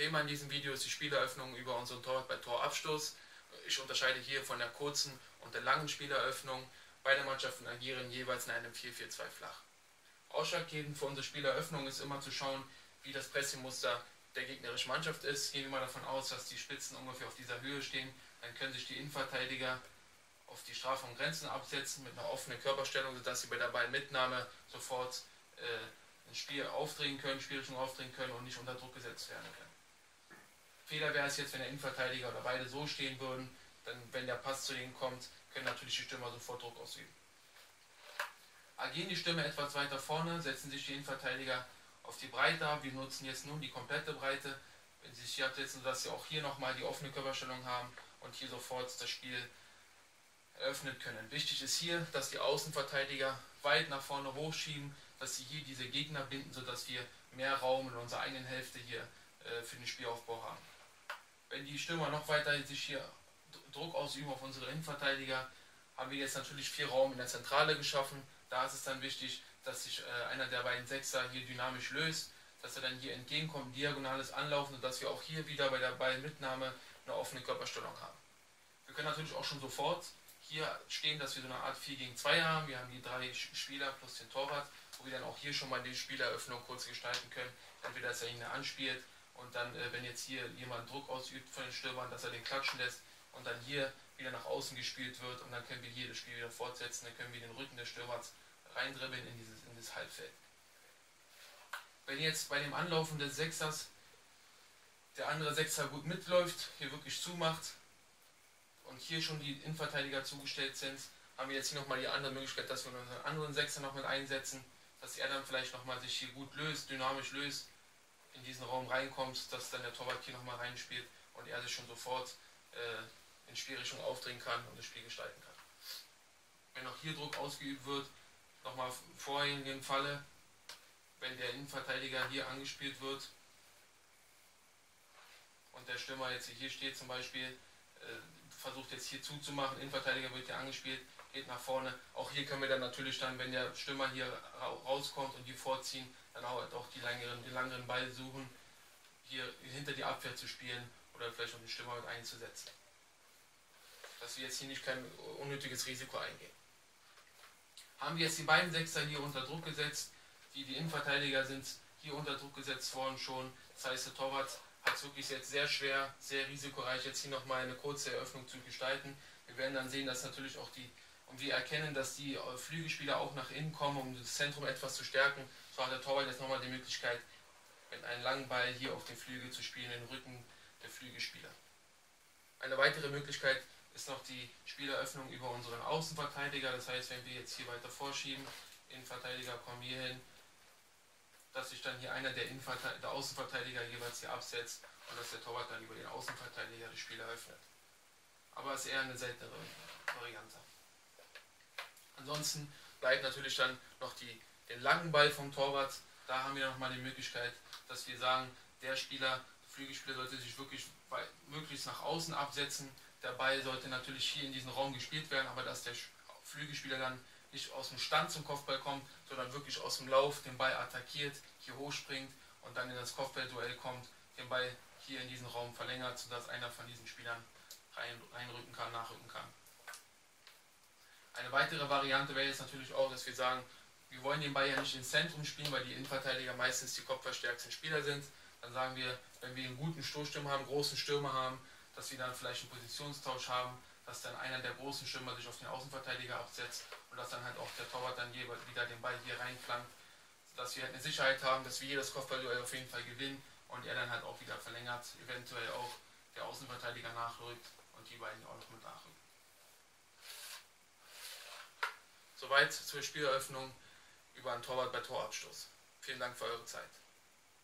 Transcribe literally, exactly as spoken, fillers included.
Thema in diesem Video ist die Spieleröffnung über unseren Torwart bei Torabstoß. Ich unterscheide hier von der kurzen und der langen Spieleröffnung. Beide Mannschaften agieren jeweils in einem vier vier zwei flach. Ausschlaggebend für unsere Spieleröffnung ist immer zu schauen, wie das Pressingmuster der gegnerischen Mannschaft ist. Gehen wir mal davon aus, dass die Spitzen ungefähr auf dieser Höhe stehen. Dann können sich die Innenverteidiger auf die Strafraumgrenzen absetzen mit einer offenen Körperstellung, sodass sie bei der Ballmitnahme sofort äh, ein Spiel aufdrehen können, Spielrichtung aufdrehen können und nicht unter Druck gesetzt werden können. Fehler wäre es jetzt, wenn der Innenverteidiger oder beide so stehen würden, dann, wenn der Pass zu denen kommt, können natürlich die Stürmer sofort Druck ausüben. Agieren die Stürmer etwas weiter vorne, setzen sich die Innenverteidiger auf die Breite ab. Wir nutzen jetzt nun die komplette Breite, wenn sie sich hier absetzen, sodass sie auch hier nochmal die offene Körperstellung haben und hier sofort das Spiel eröffnen können. Wichtig ist hier, dass die Außenverteidiger weit nach vorne hochschieben, dass sie hier diese Gegner binden, sodass wir mehr Raum in unserer eigenen Hälfte hier äh, für den Spielaufbau haben. Wenn die Stürmer noch weiter sich hier Druck ausüben auf unsere Innenverteidiger, haben wir jetzt natürlich viel Raum in der Zentrale geschaffen. Da ist es dann wichtig, dass sich äh, einer der beiden Sechser hier dynamisch löst, dass er dann hier entgegenkommt, diagonales Anlaufen, und dass wir auch hier wieder bei der Ballmitnahme eine offene Körperstellung haben. Wir können natürlich auch schon sofort hier stehen, dass wir so eine Art vier gegen zwei haben. Wir haben die drei Spieler plus den Torwart, wo wir dann auch hier schon mal die Spieleröffnung kurz gestalten können. Entweder, dass er ihn anspielt und dann, äh, wenn jetzt hier jemand Druck ausübt von den Stürmern, dass er den klatschen lässt und dann hier wieder nach außen gespielt wird, und dann können wir hier das Spiel wieder fortsetzen. Dann können wir den Rücken des Stürmers reindribbeln in dieses in das Halbfeld. Wenn jetzt bei dem Anlaufen des Sechsers der andere Sechser gut mitläuft, hier wirklich zumacht und hier schon die Innenverteidiger zugestellt sind, haben wir jetzt hier nochmal die andere Möglichkeit, dass wir unseren anderen Sechser noch mit einsetzen, dass er dann vielleicht nochmal sich hier gut löst, dynamisch löst, in diesen Raum reinkommt, dass dann der Torwart hier nochmal reinspielt und er sich schon sofort äh, in Spielrichtung aufdrehen kann und das Spiel gestalten kann. Wenn auch hier Druck ausgeübt wird, nochmal vorhin in dem Falle, wenn der Innenverteidiger hier angespielt wird und der Stürmer jetzt hier steht zum Beispiel, äh, versucht jetzt hier zuzumachen, Innenverteidiger wird hier angespielt, geht nach vorne. Auch hier können wir dann natürlich dann, wenn der Stürmer hier rauskommt und die vorziehen, dann auch, auch die längeren, den langeren Ball suchen, hier hinter die Abwehr zu spielen oder vielleicht noch den Stürmer mit einzusetzen. Dass wir jetzt hier nicht kein unnötiges Risiko eingehen. Haben wir jetzt die beiden Sechser hier unter Druck gesetzt, die, die Innenverteidiger sind hier unter Druck gesetzt worden schon. Das heißt, der Torwart hat es wirklich jetzt sehr schwer, sehr risikoreich, jetzt hier nochmal eine kurze Eröffnung zu gestalten. Wir werden dann sehen, dass natürlich auch die, und wir erkennen, dass die Flügelspieler auch nach innen kommen, um das Zentrum etwas zu stärken. So hat der Torwart jetzt nochmal die Möglichkeit, mit einem langen Ball hier auf den Flügel zu spielen, in den Rücken der Flügelspieler. Eine weitere Möglichkeit ist noch die Spieleröffnung über unseren Außenverteidiger. Das heißt, wenn wir jetzt hier weiter vorschieben, Innenverteidiger kommen hier hin, dass sich dann hier einer der, der Außenverteidiger jeweils hier absetzt und dass der Torwart dann über den Außenverteidiger das Spiel eröffnet. Aber es ist eher eine seltenere Variante. Ansonsten bleibt natürlich dann noch die, den langen Ball vom Torwart. Da haben wir nochmal die Möglichkeit, dass wir sagen, der Spieler, der Flügelspieler sollte sich wirklich möglichst nach außen absetzen. Der Ball sollte natürlich hier in diesen Raum gespielt werden, aber dass der Flügelspieler dann nicht aus dem Stand zum Kopfball kommt, sondern wirklich aus dem Lauf den Ball attackiert, hier hochspringt und dann in das Kopfballduell kommt, den Ball hier in diesen Raum verlängert, sodass einer von diesen Spielern rein, reinrücken kann, nachrücken kann. Eine weitere Variante wäre jetzt natürlich auch, dass wir sagen, wir wollen den Ball ja nicht ins Zentrum spielen, weil die Innenverteidiger meistens die kopfballstärksten Spieler sind. Dann sagen wir, wenn wir einen guten Stoßstürmer haben, großen Stürmer haben, dass wir dann vielleicht einen Positionstausch haben, dass dann einer der großen Stürmer sich auf den Außenverteidiger absetzt und dass dann halt auch der Torwart dann wieder den Ball hier reinflankt, sodass wir halt eine Sicherheit haben, dass wir hier das Kopfballduell auf jeden Fall gewinnen und er dann halt auch wieder verlängert, eventuell auch der Außenverteidiger nachrückt und die beiden auch noch mit nachrücken. Soweit zur Spieleröffnung über einen Torwart bei Torabstoß. Vielen Dank für eure Zeit.